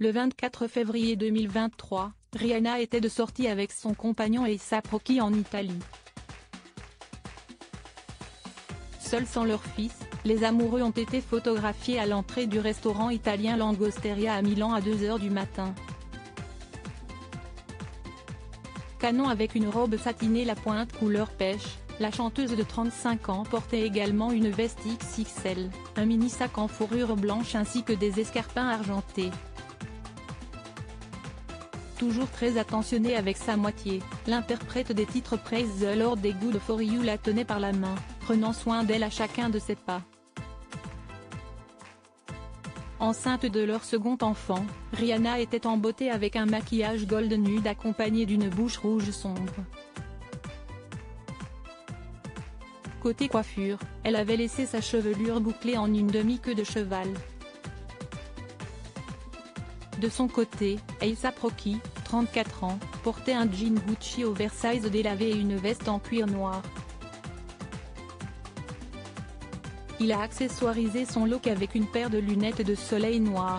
Le 24 février 2023, Rihanna était de sortie avec son compagnon A$AP Rocky en Italie. Seuls sans leur fils, les amoureux ont été photographiés à l'entrée du restaurant italien Langosteria à Milan à 2 h du matin. Canon avec une robe satinée la pointe couleur pêche, la chanteuse de 35 ans portait également une veste XXL, un mini sac en fourrure blanche ainsi que des escarpins argentés. Toujours très attentionnée avec sa moitié, l'interprète des titres Praise the Lord et Good for You la tenait par la main, prenant soin d'elle à chacun de ses pas. Enceinte de leur second enfant, Rihanna était en beauté avec un maquillage gold nude accompagné d'une bouche rouge sombre. Côté coiffure, elle avait laissé sa chevelure bouclée en une demi-queue de cheval. De son côté, A$AP Rocky, 34 ans, portait un jean Gucci oversize délavé et une veste en cuir noir. Il a accessoirisé son look avec une paire de lunettes de soleil noires.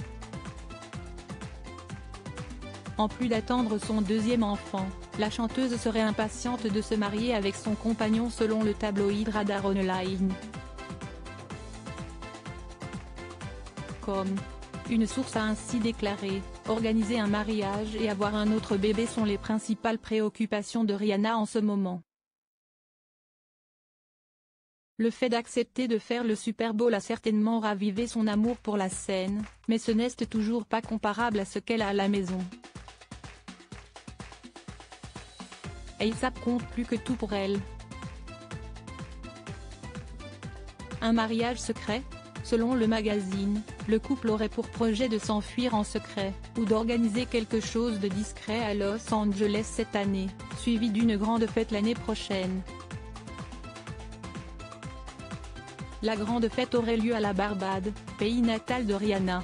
En plus d'attendre son deuxième enfant, la chanteuse serait impatiente de se marier avec son compagnon selon le tabloïd Radar Online. Une source a ainsi déclaré, organiser un mariage et avoir un autre bébé sont les principales préoccupations de Rihanna en ce moment. Le fait d'accepter de faire le Super Bowl a certainement ravivé son amour pour la scène, mais ce n'est toujours pas comparable à ce qu'elle a à la maison. A$AP compte plus que tout pour elle. Un mariage secret? Selon le magazine, le couple aurait pour projet de s'enfuir en secret, ou d'organiser quelque chose de discret à Los Angeles cette année, suivi d'une grande fête l'année prochaine. La grande fête aurait lieu à la Barbade, pays natal de Rihanna.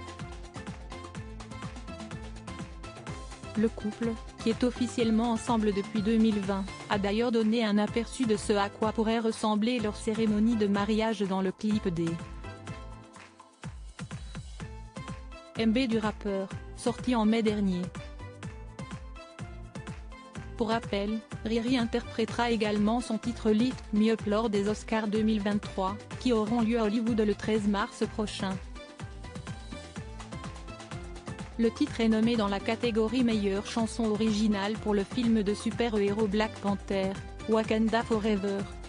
Le couple, qui est officiellement ensemble depuis 2020, a d'ailleurs donné un aperçu de ce à quoi pourrait ressembler leur cérémonie de mariage dans le clip des MB du rappeur, sorti en mai dernier. Pour rappel, Riri interprétera également son titre Lift Me Up lors des Oscars 2023, qui auront lieu à Hollywood le 13 mars prochain. Le titre est nommé dans la catégorie meilleure chanson originale pour le film de super-héros Black Panther, Wakanda Forever.